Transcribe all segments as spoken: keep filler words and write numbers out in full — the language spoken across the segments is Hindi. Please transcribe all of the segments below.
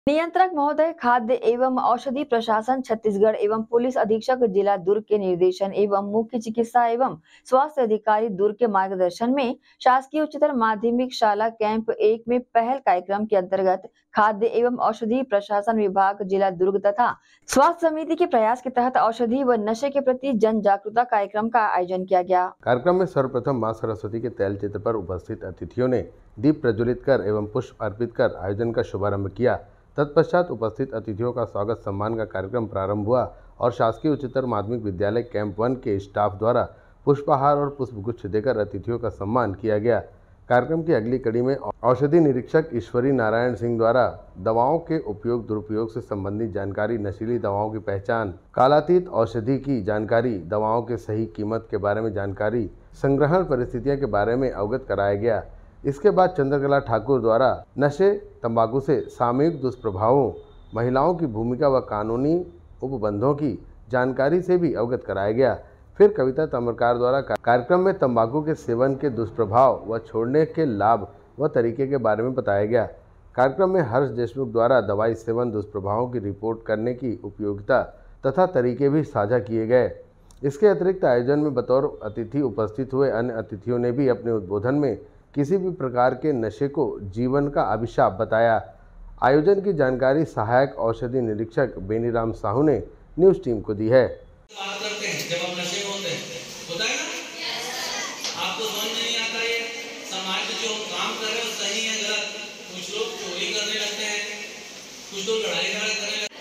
नियंत्रक महोदय, खाद्य एवं औषधि प्रशासन छत्तीसगढ़ एवं पुलिस अधीक्षक जिला दुर्ग के निर्देशन एवं मुख्य चिकित्सा एवं स्वास्थ्य अधिकारी दुर्ग के मार्गदर्शन में शासकीय उच्चतर माध्यमिक शाला कैंप एक में पहल कार्यक्रम के अंतर्गत खाद्य एवं औषधि प्रशासन विभाग जिला दुर्ग तथा स्वास्थ्य समिति के प्रयास के तहत औषधि व नशे के प्रति जन जागरूकता कार्यक्रम का आयोजन किया गया। कार्यक्रम में सर्वप्रथम मां सरस्वती के तैल चित्र पर उपस्थित अतिथियों ने दीप प्रज्वलित कर एवं पुष्प अर्पित कर आयोजन का शुभारंभ किया। तत्पश्चात उपस्थित अतिथियों का स्वागत सम्मान का कार्यक्रम प्रारंभ हुआ और शासकीय उच्चतर माध्यमिक विद्यालय कैंप वन के स्टाफ द्वारा पुष्पहार और पुष्पगुच्छ देकर अतिथियों का सम्मान किया गया। कार्यक्रम की अगली कड़ी में औषधि निरीक्षक ईश्वरी नारायण सिंह द्वारा दवाओं के उपयोग दुरुपयोग से संबंधित जानकारी, नशीली दवाओं की पहचान, कालातीत औषधि की जानकारी, दवाओं के सही कीमत के बारे में जानकारी, संग्रहण परिस्थितियों के बारे में अवगत कराया गया। इसके बाद चंद्रकला ठाकुर द्वारा नशे, तंबाकू से सामूहिक दुष्प्रभावों, महिलाओं की भूमिका व कानूनी उपबंधों की जानकारी से भी अवगत कराया गया। फिर कविता ताम्रकार द्वारा कार्यक्रम में तंबाकू के सेवन के दुष्प्रभाव व छोड़ने के लाभ व तरीके के बारे में बताया गया। कार्यक्रम में हर्ष देशमुख द्वारा दवाई सेवन दुष्प्रभावों की रिपोर्ट करने की उपयोगिता तथा तरीके भी साझा किए गए। इसके अतिरिक्त आयोजन में बतौर अतिथि उपस्थित हुए अन्य अतिथियों ने भी अपने उद्बोधन में किसी भी प्रकार के नशे को जीवन का अभिशाप बताया। आयोजन की जानकारी सहायक औषधि निरीक्षक बेनीराम साहू ने न्यूज टीम को दी है। बात करते हैं जब हम नशे में होते हैं, होता है ना? आपको समझ में नहीं आता ये समाज में जो काम कर रहे हो सही है गलत। कुछ लोग चोरी करने लगते हैं, कुछ लोग लड़ाई झगड़ा करने लगते हैं।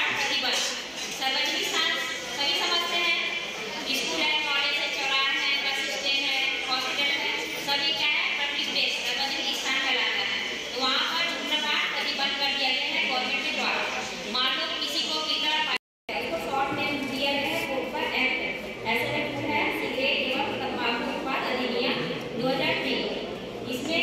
सार्वजनिक स्थान सभी समझते हैं, स्कूल है, कॉलेज है, चौराहा है, बस स्टैंड है, हॉस्पिटल है, सभी क्या है पब्लिक प्लेस सार्वजनिक स्थान कहलाता है। तो वहाँ पर धूम्रपान प्रतिबंध कर दिया गया है गवर्नमेंट के द्वारा। मान लो किसी को पीकर इसको शॉर्ट नेम दिया गया है कोर्ट पर एक्ट है, ऐसे एक्ट है सिगरेट एवं तंबाकू उत्पाद अधिनियम दो हज़ार तेईस। इसमें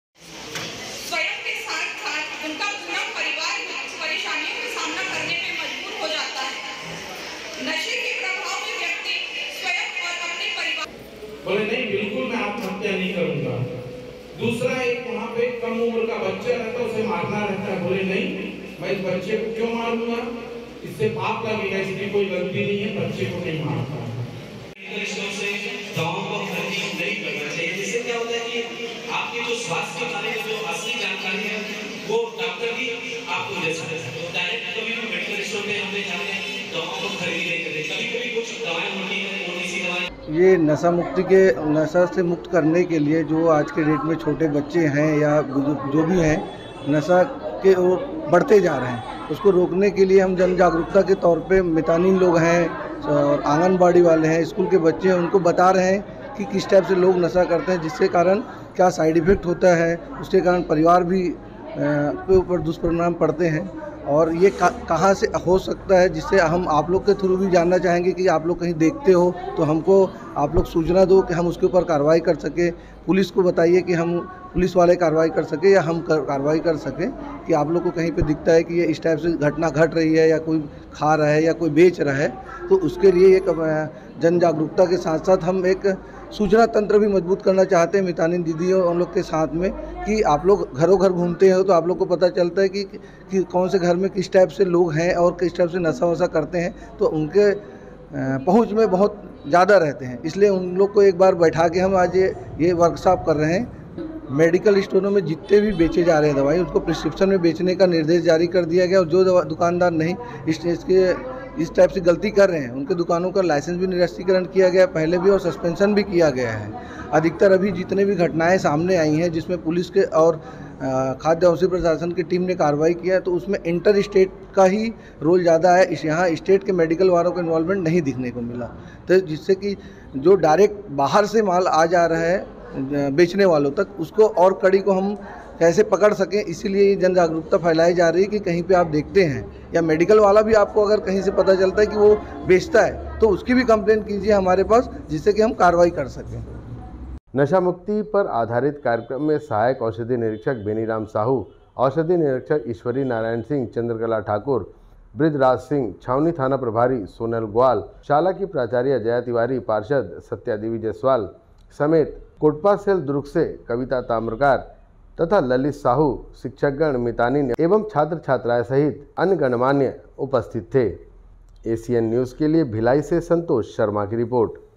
स्वयं के साथ साथ उनका पूरा परिवार परेशानियों का सामना करने में मजबूर हो जाता है। नशे के प्रभाव में व्यक्ति स्वयं और अपने परिवार बोले नहीं, बिल्कुल मैं आत्महत्या नहीं करूंगा। दूसरा एक वहाँ पे कम उम्र का बच्चा रहता है, उसे मारना रहता है। बोले नहीं, मैं इस बच्चे को क्यों मारूंगा, इससे पाप लगेगा, इसकी कोई गलती नहीं है, बच्चे को नहीं मारता। से दवाओं को खरीद नहीं करना चाहिए। जिससे क्या होता है कि आपके जो स्वास्थ्य के बारे में जो असली जानकारी है वो डॉक्टर भी आपको दे सकते हैं। तो डायरेक्ट कभी भी मेडिकल स्टोर में हमने जाते हैं दवाओं को खरीद नहीं करते। कभी कभी कुछ दवाएं होती है, कौन सी दवाएं ये नशा मुक्ति के नशा से मुक्त करने के लिए जो आज के डेट में छोटे बच्चे हैं या जो भी हैं नशा के ओर बढ़ते जा रहे हैं, उसको रोकने के लिए हम जन जागरूकता के तौर पे मितानिन लोग हैं और आंगनबाड़ी वाले हैं, स्कूल के बच्चे हैं, उनको बता रहे हैं कि किस टाइप से लोग नशा करते हैं, जिसके कारण क्या साइड इफ़ेक्ट होता है, उसके कारण परिवार भी के ऊपर दुष्परिणाम पड़ते हैं और ये कहाँ से हो सकता है, जिससे हम आप लोग के थ्रू भी जानना चाहेंगे कि आप लोग कहीं देखते हो तो हमको आप लोग सूचना दो कि हम उसके ऊपर कार्रवाई कर सकें। पुलिस को बताइए कि हम पुलिस वाले कार्रवाई कर सके या हम कर, कार्रवाई कर सकें कि आप लोग को कहीं पे दिखता है कि ये इस टाइप से घटना घट रही है या कोई खा रहा है या कोई बेच रहा है, तो उसके लिए एक जन जागरूकता के साथ साथ हम एक सूचना तंत्र भी मजबूत करना चाहते हैं मितानिन दीदियों उन लोग के साथ में कि आप लोग घरों घर घूमते हो तो आप लोग को पता चलता है कि, कि कौन से घर में किस टाइप से लोग हैं और किस टाइप से नशा वशा करते हैं, तो उनके पहुंच में बहुत ज़्यादा रहते हैं। इसलिए उन लोग को एक बार बैठा के हम आज ये ये वर्कशॉप कर रहे हैं। मेडिकल स्टोरों में जितने भी बेचे जा रहे हैं दवाई, उसको प्रिस्क्रिप्शन में बेचने का निर्देश जारी कर दिया गया और जो दुकानदार नहीं इस इसके इस टाइप से गलती कर रहे हैं उनके दुकानों का लाइसेंस भी निरस्तीकरण किया गया पहले भी और सस्पेंशन भी किया गया है। अधिकतर अभी जितने भी घटनाएं सामने आई हैं जिसमें पुलिस के और खाद्य औषधि प्रशासन की टीम ने कार्रवाई किया है, तो उसमें इंटर स्टेट का ही रोल ज़्यादा है। इस यहाँ स्टेट के मेडिकल वालों का इन्वॉल्वमेंट नहीं दिखने को मिला, तो जिससे कि जो डायरेक्ट बाहर से माल आ जा रहा है बेचने वालों तक, उसको और कड़ी को हम कैसे पकड़ सकें, इसीलिए ये जन जागरूकता फैलाई जा रही है कि कहीं पे आप देखते हैं या मेडिकल वाला भी आपको अगर कहीं से पता चलता है कि वो बेचता है तो उसकी भी कंप्लेंट कीजिए हमारे पास, जिससे कि हम कार्रवाई कर सकें। नशा मुक्ति पर आधारित कार्यक्रम में सहायक औषधि निरीक्षक बेनीराम साहू, औषधि निरीक्षक ईश्वरी नारायण सिंह, चंद्रकला ठाकुर, बृजराज सिंह, छावनी थाना प्रभारी सोनल ग्वाल, शाला की प्राचार्य जया तिवारी, पार्षद सत्या देवी जायसवाल समेत कोटपा सेल दुर्ग से कविता ताम्रकार, तथा ललित साहू, शिक्षकगण, मितानिन एवं छात्र छात्राएं सहित अन्य गणमान्य उपस्थित थे। एसीएन न्यूज़ के लिए भिलाई से संतोष शर्मा की रिपोर्ट।